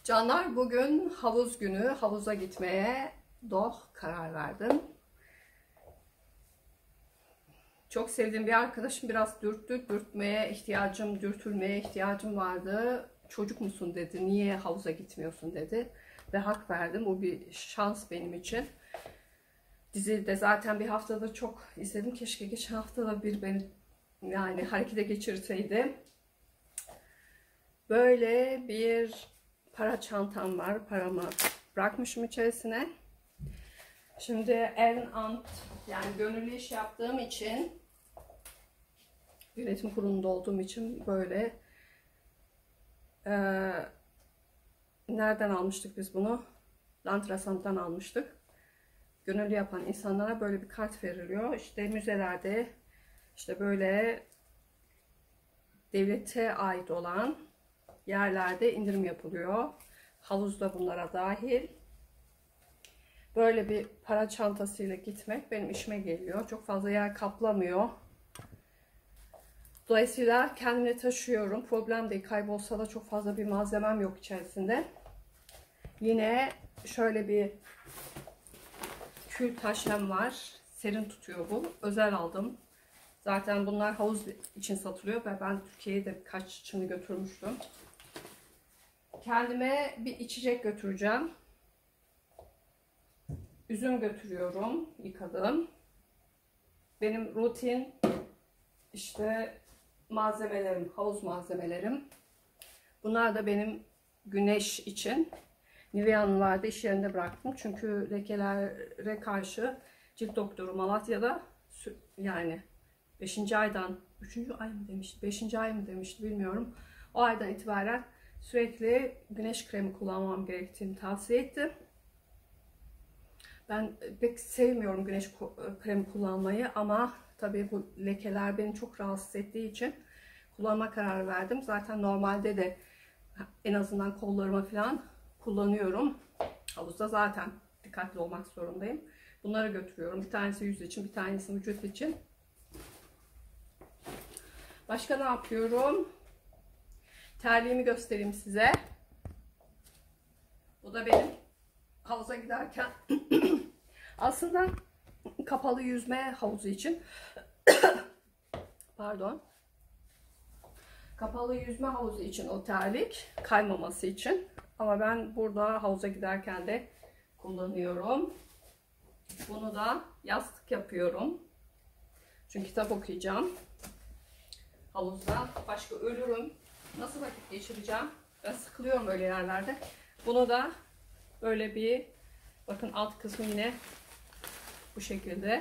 Canlar, bugün havuz günü. Havuza gitmeye karar verdim. Çok sevdiğim bir arkadaşım biraz dürtülmeye ihtiyacım vardı. Çocuk musun dedi, niye havuza gitmiyorsun dedi. Ve hak verdim, bu bir şans benim için. Diziyi de zaten bir haftada çok izledim. Keşke geçen haftada bir beni harekete geçirseydi. Böyle bir para çantam var. Paramı bırakmışım içerisine. Şimdi gönüllü iş yaptığım için, yönetim kurulunda olduğum için böyle nereden almıştık biz bunu? Lantrasan'dan almıştık. Gönüllü yapan insanlara böyle bir kart veriliyor. İşte müzelerde, işte böyle devlete ait olan yerlerde indirim yapılıyor. Havuzda bunlara dahil. Böyle bir para çantasıyla gitmek benim işime geliyor. Çok fazla yer kaplamıyor. Dolayısıyla kendimle taşıyorum. Problem değil. Kaybolsa da çok fazla bir malzemem yok içerisinde. Yine şöyle bir kül taşem var. Serin tutuyor bu. Özel aldım. Zaten bunlar havuz için satılıyor ve ben Türkiye'ye de birkaçını götürmüştüm. Kendime bir içecek götüreceğim. Üzüm götürüyorum, yıkadım. Benim rutin işte malzemelerim, havuz malzemelerim. Bunlar da benim güneş için. Nivea'nın vardı, iş yerinde bıraktım. Çünkü lekelere karşı cilt doktoru Malatya'da 5. aydan 3. ay mı demişti, 5. ay mı demişti bilmiyorum. O aydan itibaren sürekli güneş kremi kullanmam gerektiğini tavsiye etti. Ben pek sevmiyorum güneş kremi kullanmayı ama tabii bu lekeler beni çok rahatsız ettiği için kullanma kararı verdim. Zaten normalde de en azından kollarıma falan kullanıyorum. Havuzda zaten dikkatli olmak zorundayım. Bunları götürüyorum. Bir tanesi yüz için, bir tanesi vücut için. Başka ne yapıyorum? Terliğimi göstereyim size. Bu da benim havuza giderken aslında kapalı yüzme havuzu için pardon, kapalı yüzme havuzu için o terlik, kaymaması için, ama ben burada havuza giderken de kullanıyorum. Bunu da yastık yapıyorum çünkü kitap okuyacağım havuzda. Başka ölürüm, nasıl vakit geçireceğim, ben sıkılıyorum böyle yerlerde. Bunu da böyle bir, bakın alt kısmı yine bu şekilde,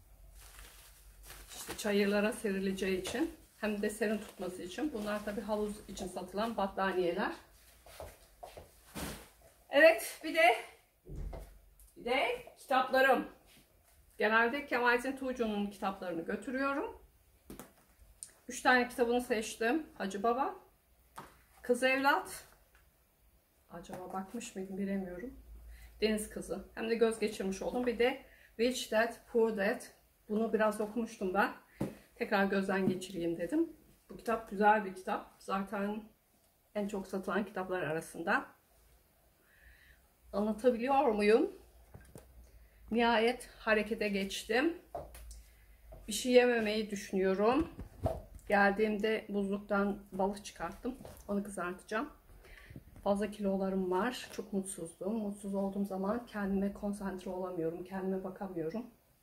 işte çayırlara serileceği için hem de serin tutması için. Bunlar tabi havuz için satılan battaniyeler. Evet, bir de kitaplarım. Genelde Kemalettin Tuğcu'nun kitaplarını götürüyorum. 3 tane kitabını seçtim. Hacı Baba, Kız Evlat, acaba bakmış mıydım bilemiyorum, Deniz Kızı. Hem de göz geçirmiş oldum. Bir de Rich Dad Poor Dad. Bunu biraz okumuştum ben. Tekrar gözden geçireyim dedim. Bu kitap güzel bir kitap. Zaten en çok satılan kitaplar arasında. Anlatabiliyor muyum? Nihayet harekete geçtim. Bir şey yememeyi düşünüyorum. Geldiğimde buzluktan balık çıkarttım. Onu kızartacağım. Fazla kilolarım var. Çok mutsuzdum. Mutsuz olduğum zaman kendime konsantre olamıyorum. Kendime bakamıyorum.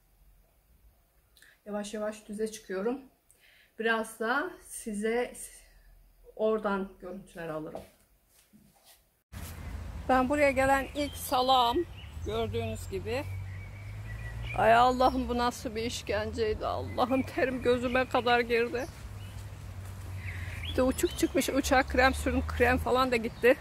Yavaş yavaş düze çıkıyorum. Biraz da size oradan görüntüler alırım. Ben buraya gelen ilk salağım. Gördüğünüz gibi. Ay Allah'ım, bu nasıl bir işkenceydi. Allah'ım, terim gözüme kadar girdi. Bir de uçuk çıkmış uçak, krem sürdüm, krem falan da gitti.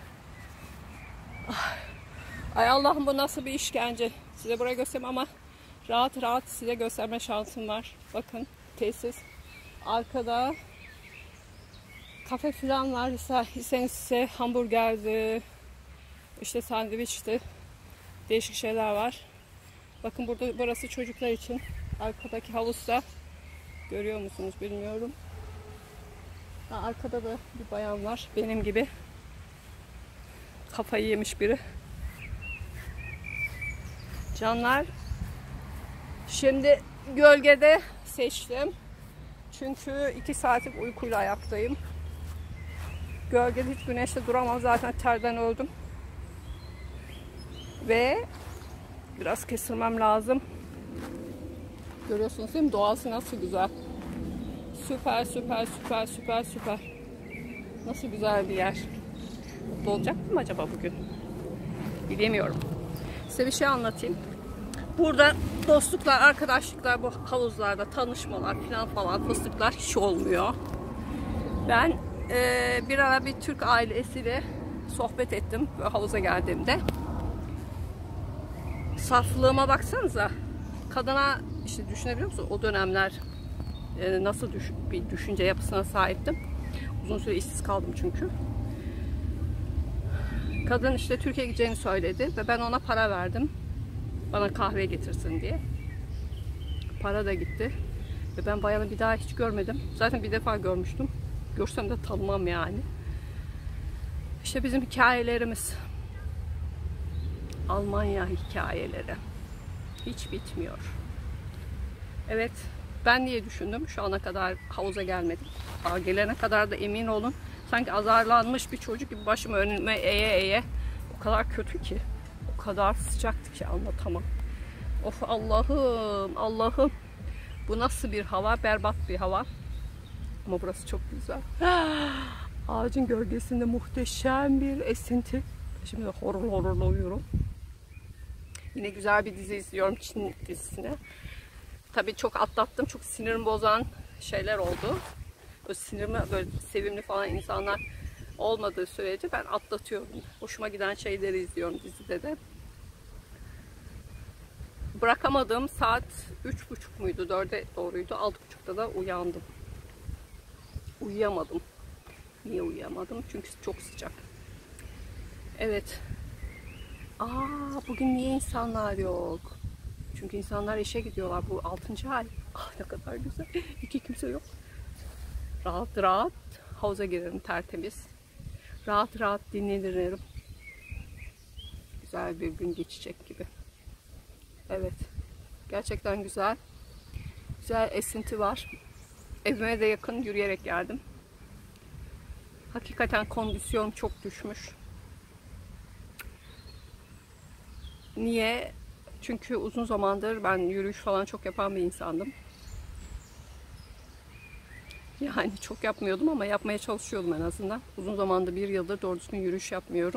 Ay Allah'ım, bu nasıl bir işkence. Size buraya göstereyim ama rahat rahat size gösterme şansım var. Bakın tesis. Arkada kafe falan var. Size hamburgerdi, işte sandviçti. Değişik şeyler var. Bakın burası çocuklar için. Arkadaki havuzda görüyor musunuz bilmiyorum. Arkada da bir bayan var benim gibi. Kafayı yemiş biri. Canlar, şimdi gölgede seçtim. Çünkü 2 saatlik uykuyla ayaktayım. Gölgede hiç güneşte duramam. Zaten terden öldüm. Ve biraz kestirmem lazım. Görüyorsunuz değil mi? Doğası nasıl güzel. Süper süper süper süper süper. Nasıl güzel bir yer. Mutlu olacak mıyım acaba bugün? Bilemiyorum. Size bir şey anlatayım. Burada dostluklar, arkadaşlıklar, bu havuzlarda tanışmalar falan fıstıklar hiç olmuyor. Ben bir ara bir Türk ailesiyle sohbet ettim böyle havuza geldiğimde. Saflığıma baksanıza. Kadına işte düşünebiliyor musun? O dönemler nasıl bir düşünce yapısına sahiptim. Uzun süre işsiz kaldım çünkü. Kadın işte Türkiye'ye gideceğini söyledi ve ben ona para verdim. Bana kahve getirsin diye. Para da gitti. Ve ben bayanı bir daha hiç görmedim. Zaten bir defa görmüştüm. Görsem de tanımam yani. İşte bizim hikayelerimiz. Almanya hikayeleri. Hiç bitmiyor. Evet. Ben niye düşündüm? Şu ana kadar havuza gelmedim. Gelene kadar da emin olun. Sanki azarlanmış bir çocuk gibi başım önüme eğe. O kadar kötü ki. O kadar sıcaktı ki anlatamam. Of Allah'ım, Allah'ım. Bu nasıl bir hava? Berbat bir hava. Ama burası çok güzel. Ağacın gölgesinde muhteşem bir esinti. Şimdi horul uyuyorum. Yine güzel bir dizi izliyorum. Çin dizisini. Tabii çok atlattım. Çok sinirimi bozan şeyler oldu. Böyle sinirimi böyle sevimli falan insanlar olmadığı sürece ben atlatıyorum. Hoşuma giden şeyleri izliyorum dizide de. Bırakamadığım saat 3.30 muydu? 4'e doğruydu. 6.30'da da uyandım. Uyuyamadım. Niye uyuyamadım? Çünkü çok sıcak. Evet. Bugün niye insanlar yok? Çünkü insanlar işe gidiyorlar. Bu 6. ay. Ne kadar güzel. İki kimse yok. Rahat rahat havuza girerim tertemiz. Rahat rahat dinlenirim. Güzel bir gün geçecek gibi. Evet. Gerçekten güzel. Güzel esinti var. Evime de yakın yürüyerek geldim. Hakikaten kondisyon çok düşmüş. Niye? Çünkü uzun zamandır ben yürüyüş falan çok yapan bir insandım. Yani çok yapmıyordum ama yapmaya çalışıyordum en azından. Uzun zamandır 1 yıldır doğru düzgün yürüyüş yapmıyorum.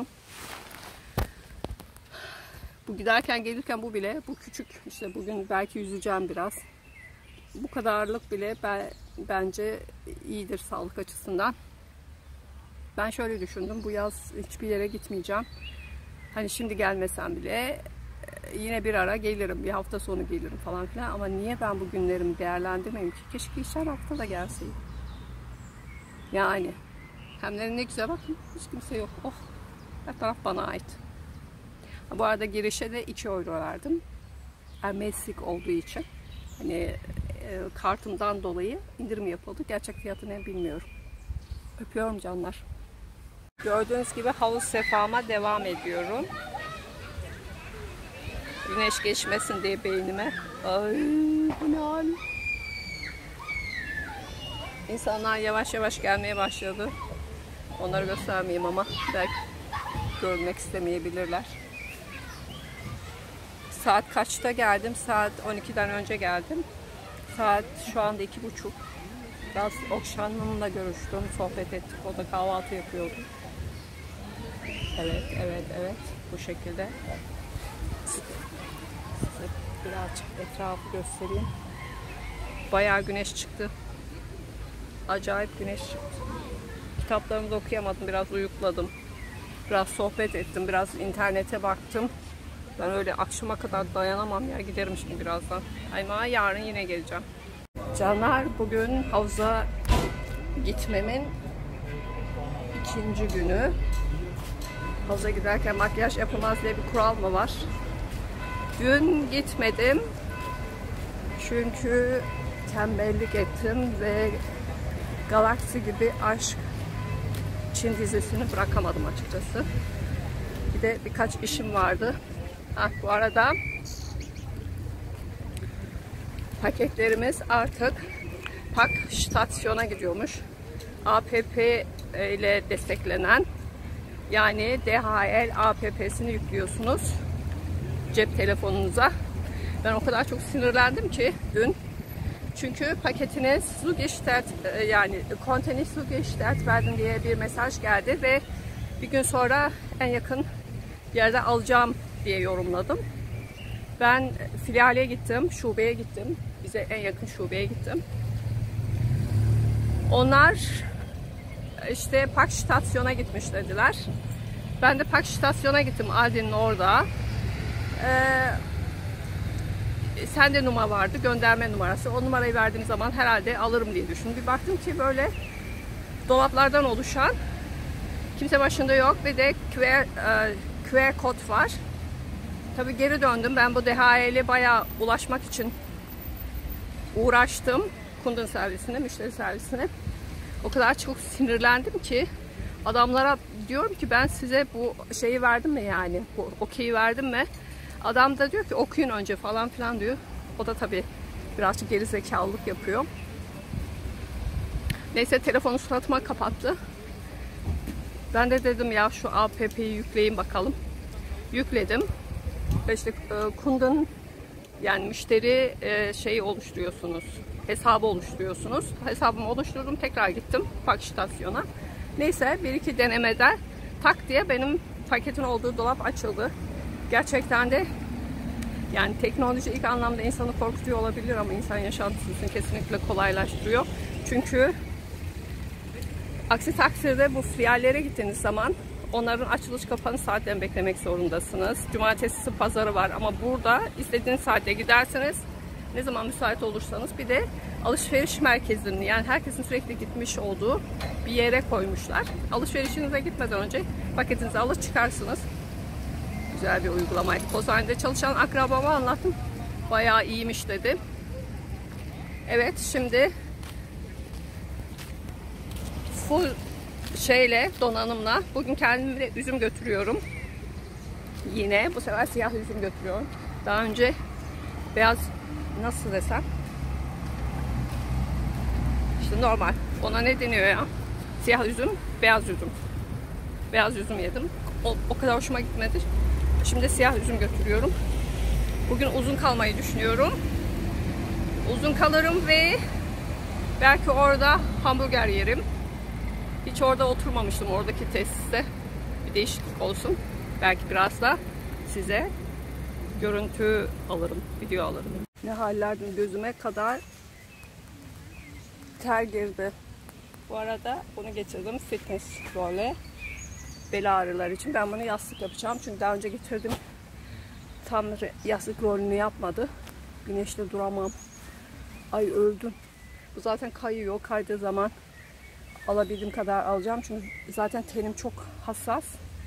Bu giderken gelirken bu bile, bu küçük işte bugün belki yüzeceğim biraz. Bu kadarlık bile bence iyidir sağlık açısından. Ben şöyle düşündüm, bu yaz hiçbir yere gitmeyeceğim. Hani şimdi gelmesem bile yine bir ara gelirim, bir hafta sonu gelirim falan filan. Ama niye ben bu günlerimi değerlendirmeyeyim ki? Keşke geçen hafta da gelseydim. Yani hem de ne güzel, bakın hiç kimse yok. Oh, her taraf bana ait. Bu arada girişe de 2 euro verdim. Ermeslik olduğu için. Hani kartımdan dolayı indirim yapıldı. Gerçek fiyatını bilmiyorum. Öpüyorum canlar. Gördüğünüz gibi havuz sefama devam ediyorum. Güneş geçmesin diye beynime. Ay bu ne hal? İnsanlar yavaş yavaş gelmeye başladı. Onları göstermeyeyim ama belki görmek istemeyebilirler. Saat kaçta geldim? Saat 12'den önce geldim. Saat şu anda 2.30. Biraz Okşan'la görüştüm, sohbet ettik. O da kahvaltı yapıyordu. Evet. Bu şekilde. Size birazcık etrafı göstereyim. Bayağı güneş çıktı. Acayip güneş çıktı. Kitaplarımı da okuyamadım. Biraz uyukladım. Biraz sohbet ettim. Biraz internete baktım. Ben öyle akşama kadar dayanamam ya. Giderim şimdi birazdan. Ama yarın yine geleceğim. Canlar, bugün havuza gitmemin 2. günü. Havuza giderken makyaj yapılmaz diye bir kural mı var? Dün gitmedim. Çünkü tembellik ettim ve Galaksi gibi Aşk Çin dizisini bırakamadım açıkçası. Bir de birkaç işim vardı. Bu arada paketlerimiz artık Pak stasyona gidiyormuş. APP ile desteklenen, yani DHL APP'sini yüklüyorsunuz cep telefonunuza. Ben o kadar çok sinirlendim ki dün. Çünkü paketiniz zugestellt, yani konteniz zugestellt werden diye bir mesaj geldi ve bir gün sonra en yakın yerde alacağım diye yorumladım. Ben filiale gittim, şubeye gittim. Bize en yakın şubeye gittim. Onlar işte Pak stasyona gitmiş dediler. Ben de Pak stasyona gittim, Aldi'nin orada. Sende numara vardı, gönderme numarası. O numarayı verdiğim zaman herhalde alırım diye düşündüm. Bir baktım ki böyle dolaplardan oluşan, kimse başında yok ve de QR kod var. Tabii geri döndüm. Ben bu DHL'e bayağı ulaşmak için uğraştım. Kundun servisine, müşteri servisine. O kadar çok sinirlendim ki adamlara diyorum ki ben size bu şeyi verdim mi, yani bu okeyi verdim mi? Adam da diyor ki okuyun önce falan filan diyor. O da tabii birazcık geri zekalılık yapıyor. Neyse telefonu suratıma kapattı. Ben de dedim ya şu APP'yi yükleyin bakalım. Yükledim. İşte Kundun, yani müşteri şeyi oluşturuyorsunuz. Hesabı oluşturuyorsunuz. Hesabımı oluşturdum. Tekrar gittim Pak stasyona. Neyse bir iki denemeden tak diye benim paketin olduğu dolap açıldı. Gerçekten de yani teknoloji ilk anlamda insanı korkutuyor olabilir ama insan yaşantısını kesinlikle kolaylaştırıyor. Çünkü aksi takdirde bu filiallere gittiğiniz zaman onların açılış kapanış saatlerini beklemek zorundasınız. Cumartesi pazarı var ama burada istediğiniz saatte giderseniz, ne zaman müsait olursanız. Bir de alışveriş merkezini, yani herkesin sürekli gitmiş olduğu bir yere koymuşlar. Alışverişinize gitmeden önce paketinizi alır çıkarsınız. Güzel bir uygulamaydı. Pozane'de çalışan akrabama anlattım. Bayağı iyiymiş dedi. Evet, şimdi full donanımla bugün kendime üzüm götürüyorum. Yine bu sefer siyah üzüm götürüyorum. Daha önce beyaz, nasıl desem, işte normal. Ona ne deniyor ya? Siyah üzüm, beyaz üzüm. Beyaz üzüm yedim. O kadar hoşuma gitmedi. Şimdi siyah üzüm götürüyorum. Bugün uzun kalmayı düşünüyorum. Uzun kalırım ve belki orada hamburger yerim. Hiç orada oturmamıştım, oradaki tesiste. Bir değişiklik olsun. Belki biraz da size görüntü alırım, video alırım. Ne hallerdim, gözüme kadar ter girdi. Bu arada bunu getirdim, fitness role. Bel ağrıları için. Ben bunu yastık yapacağım. Çünkü daha önce getirdim. Tam yastık rolünü yapmadı. Güneşte duramam. Ay öldüm. Bu zaten kayıyor. Kaydığı zaman alabildiğim kadar alacağım. Çünkü zaten tenim çok hassas.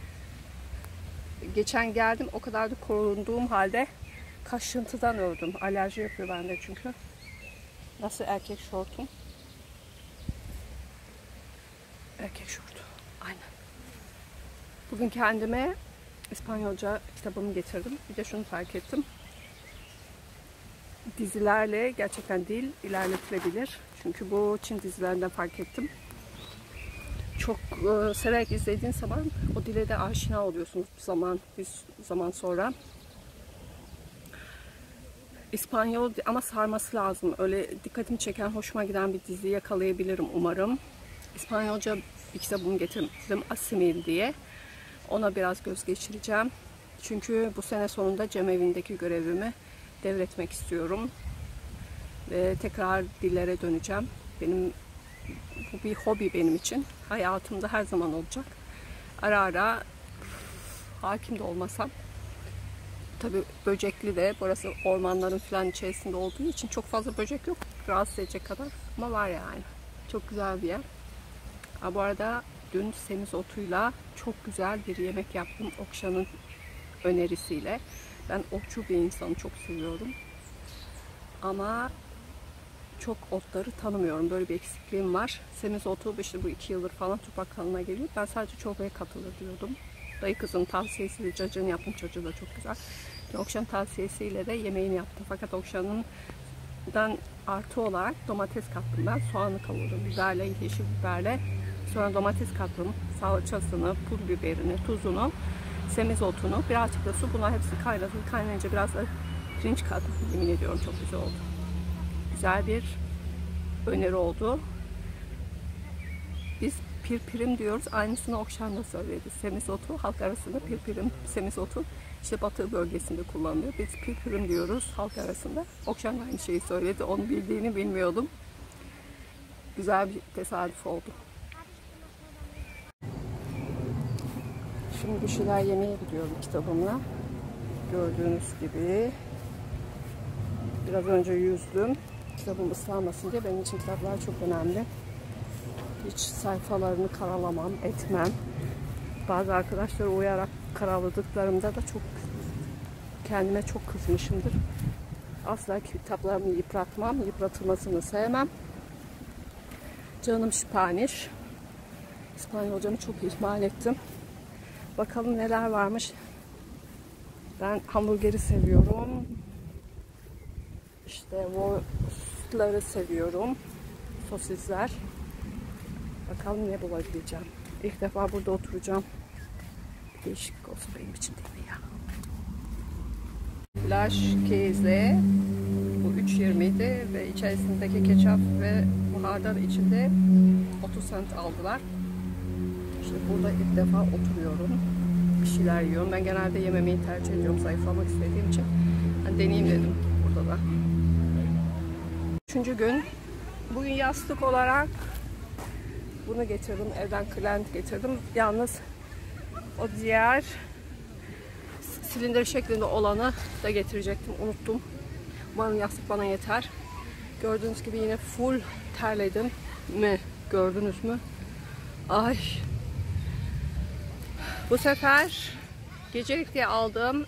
Geçen geldim. O kadar da korunduğum halde kaşıntıdan öldüm. Alerji yapıyor bende çünkü. Nasıl erkek şortum? Erkek şortu. Aynen. Bugün kendime İspanyolca kitabımı getirdim. Bir de şunu fark ettim. Dizilerle gerçekten dil ilerletilebilir. Çünkü bu Çin dizilerinden fark ettim. Çok severek izlediğin zaman o dile de aşina oluyorsunuz bir zaman sonra. İspanyol ama sarması lazım. Öyle dikkatimi çeken, hoşuma giden bir dizi yakalayabilirim umarım. İspanyolca bir kitabımı getirdim, Asimil diye. Ona biraz göz geçireceğim. Çünkü bu sene sonunda cemevindeki görevimi devretmek istiyorum. Ve tekrar dillere döneceğim. Bu bir hobi benim için. Hayatımda her zaman olacak. Ara ara hakim de olmasam. Tabii böcekli de, burası ormanların falan içerisinde olduğu için çok fazla böcek yok. Rahatsız edecek kadar. Ama var yani. Çok güzel bir yer. Bu arada dün semizotuyla çok güzel bir yemek yaptım. Okşan'ın önerisiyle. Ben otçu bir insanı çok seviyorum. Ama çok otları tanımıyorum. Böyle bir eksikliğim var. Semizotu işte bu 2 yıldır falan Türk Bakkalı'na geliyor. Ben sadece çorbaya katılır diyordum. Dayı kızın tavsiyesiyle cacığını yaptım. Cacığı da çok güzel. Okşan tavsiyesiyle de yemeğini yaptım. Fakat Okşan'dan artı olarak domates kattım ben. Soğanı kavurdum. Biberle, yeşil biberle. Sonra domates kattım. Salçasını, pul biberini, tuzunu, semizotunu, birazcık da su. Bunlar hepsi kaynadım. Kaynayınca biraz da pirinç kattım. Yemin ediyorum çok güzel oldu. Güzel bir öneri oldu. Biz pirpirim diyoruz. Aynısını Okşan da söyledi. Semizotu halk arasında pirpirim, semizotu işte Batı bölgesinde kullanılıyor. Biz pirpirim diyoruz halk arasında. Okşan da aynı şeyi söyledi. Onu bildiğini bilmiyordum. Güzel bir tesadüf oldu. Şimdi bir şeyler yemeye gidiyorum kitabımla. Gördüğünüz gibi. Biraz önce yüzdüm. Kitabım ıslanmasın diye. Benim için kitaplar çok önemli. Hiç sayfalarını karalamam, etmem. Bazı arkadaşlar uyarak karaladıklarımda da kendime çok kızmışımdır. Asla kitaplarımı yıpratmam, yıpratılmasını sevmem. Canım Spanish. İspanyolcamı çok ihmal ettim. Bakalım neler varmış. Ben hamburgeri seviyorum. İşte wurstları seviyorum. Sosisler. Bakalım ne bulabileceğim. İlk defa burada oturacağım. Değişiklik olsun benim için değil mi ya? Flash Käse. Bu 3.20'ydi ve içerisindeki ketçap ve hardal içinde 30 cent aldılar. İşte burada ilk defa oturuyorum. Bir şeyler yiyorum. Ben genelde yememeyi tercih ediyorum zayıflamak istediğim için. Yani deneyeyim dedim burada da. 3. gün. Bugün yastık olarak bunu getirdim. Evden Klent getirdim. Yalnız o diğer silindir şeklinde olanı da getirecektim. Unuttum. Umarım yastık bana yeter. Gördüğünüz gibi yine full terledim mi? Gördünüz mü? Ay. Bu sefer gecelik diye aldığım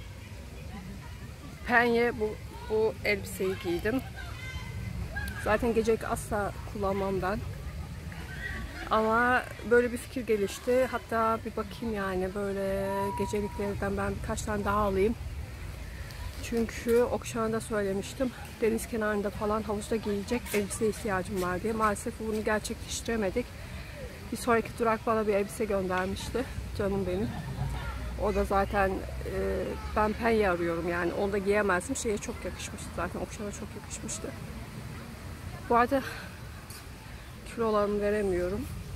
penye bu elbiseyi giydim. Zaten gecelik asla kullanmam ben. Ama böyle bir fikir gelişti. Hatta bir bakayım yani böyle geceliklerden ben birkaç tane daha alayım. Çünkü Okşan'da söylemiştim. Deniz kenarında falan havuzda giyecek elbise ihtiyacım var diye. Maalesef bunu gerçekleştiremedik. Bir sonraki durak bana bir elbise göndermişti. Canım benim. O da zaten ben penye arıyorum yani. Onu da giyemezdim. Şeye çok yakışmıştı zaten. Okşan'a çok yakışmıştı. Bu arada kilolarımı veremiyorum.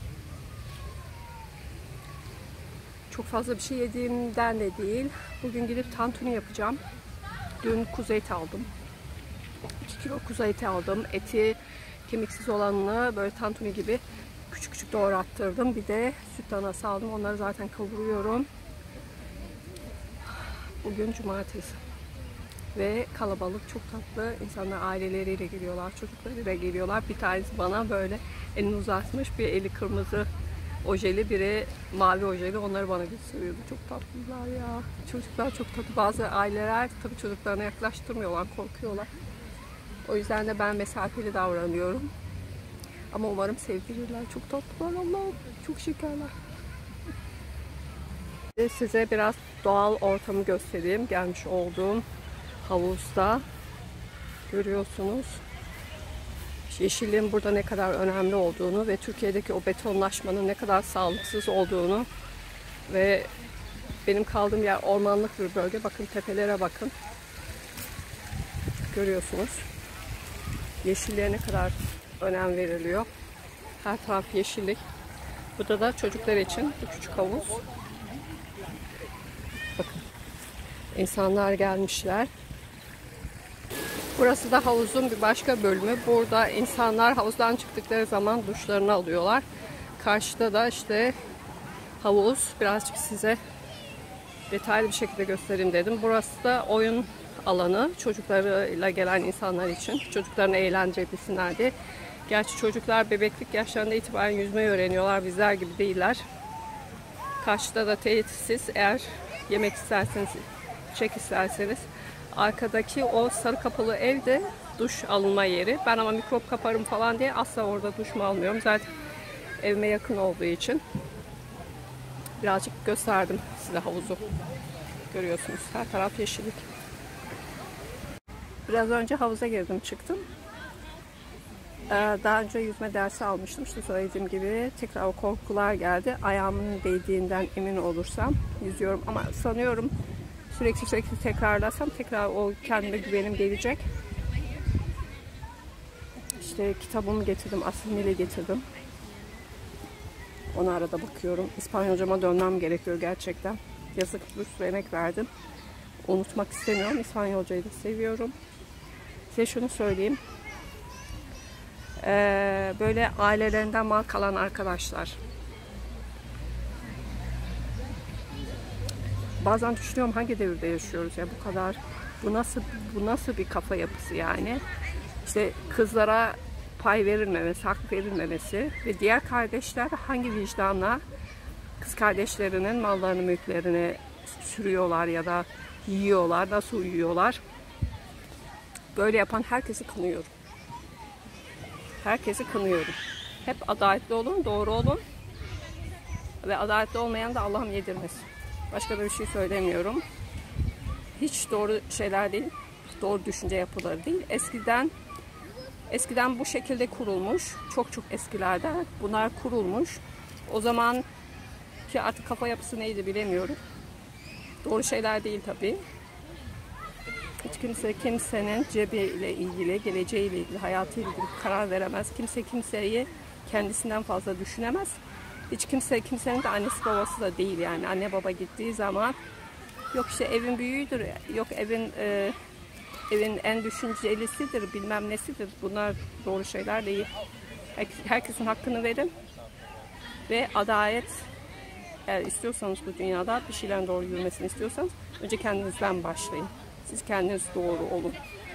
Çok fazla bir şey yediğimden de değil. Bugün gidip tantuni yapacağım. Dün kuzu eti aldım. 2 kilo kuzu eti aldım. Eti kemiksiz olanını böyle tantuni gibi küçük küçük doğrattırdım. Bir de süt danası aldım. Onları zaten kavuruyorum. Bugün cumartesi. Ve kalabalık, çok tatlı insanlar aileleriyle geliyorlar, çocuklarıyla geliyorlar. Bir tanesi bana böyle elini uzatmış, bir eli kırmızı ojeli, biri mavi ojeli, onları bana gösteriyordu. Çok tatlılar ya. Çocuklar çok tatlı. Bazı aileler tabii çocuklarına yaklaştırmıyorlar, korkuyorlar. O yüzden de ben mesafeli davranıyorum. Ama umarım sevdirirler. Çok tatlılar Allah'ım. Çok şekerler. Size biraz doğal ortamı göstereyim. Gelmiş olduğum havuzda. Görüyorsunuz. Yeşilliğin burada ne kadar önemli olduğunu ve Türkiye'deki o betonlaşmanın ne kadar sağlıksız olduğunu ve benim kaldığım yer ormanlık bir bölge. Bakın tepelere bakın. Görüyorsunuz. Yeşilliğe ne kadar önem veriliyor. Her taraf yeşillik. Burada da çocuklar için bu küçük havuz. Bakın. İnsanlar gelmişler. Burası da havuzun bir başka bölümü. Burada insanlar havuzdan çıktıkları zaman duşlarını alıyorlar. Karşıda da işte havuz. Birazcık size detaylı bir şekilde göstereyim dedim. Burası da oyun alanı. Çocuklarıyla gelen insanlar için. Çocuklarını eğlendirebilsinler diye. Gerçi çocuklar bebeklik yaşlarında itibaren yüzmeyi öğreniyorlar. Bizler gibi değiller. Karşıda da tesis. Eğer yemek isterseniz, çek isterseniz. Arkadaki o sarı kapalı evde duş alınma yeri. Ben ama mikrop kaparım falan diye asla orada duş mu almıyorum. Zaten evime yakın olduğu için. Birazcık gösterdim size havuzu. Görüyorsunuz her taraf yeşillik. Biraz önce havuza girdim çıktım. Daha önce yüzme dersi almıştım. İşte söylediğim gibi tekrar o korkular geldi. Ayağımın değdiğinden emin olursam yüzüyorum. Ama sanıyorum sürekli tekrarlarsam tekrar o kendime güvenim gelecek. İşte kitabımı getirdim. Asimil'i getirdim. Ona arada bakıyorum. İspanyolcama dönmem gerekiyor gerçekten. Yazık, bir sürü emek verdim. Unutmak istemiyorum. İspanyolcayı da seviyorum. Size şunu söyleyeyim. Böyle ailelerinden mal kalan arkadaşlar. Bazen düşünüyorum hangi devirde yaşıyoruz ya, bu kadar. Bu nasıl bir kafa yapısı yani? İşte kızlara pay verilmemesi, hak verilmemesi ve diğer kardeşler hangi vicdanla kız kardeşlerinin mallarını, mülklerini sürüyorlar ya da yiyorlar, nasıl uyuyorlar? Böyle yapan herkesi kınıyorum. Herkesi kınıyorum. Hep adaletli olun, doğru olun ve adaletli olmayan da Allah'ım yedirmesin. Başka da bir şey söylemiyorum. Hiç doğru şeyler değil, doğru düşünce yapıları değil. Eskiden bu şekilde kurulmuş, çok eskilerde bunlar kurulmuş. O zaman ki artık kafa yapısı neydi bilemiyorum. Doğru şeyler değil tabii. Hiç kimse kimsenin cebiyle ilgili, geleceğiyle ilgili, hayatıyla ilgili karar veremez. Kimse kimseyi kendisinden fazla düşünemez. Hiç kimsenin de annesi babası da değil yani. Anne baba gittiği zaman yok işte evin büyüğüdür, yok evin en düşüncelisidir, bilmem nesidir. Bunlar doğru şeyler değil. Herkesin hakkını verin ve adalet, eğer istiyorsanız bu dünyada bir şeylerin doğru yürümesini istiyorsanız önce kendinizden başlayın. Siz kendiniz doğru olun.